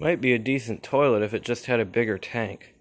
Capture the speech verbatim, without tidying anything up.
Might be a decent toilet if it just had a bigger tank.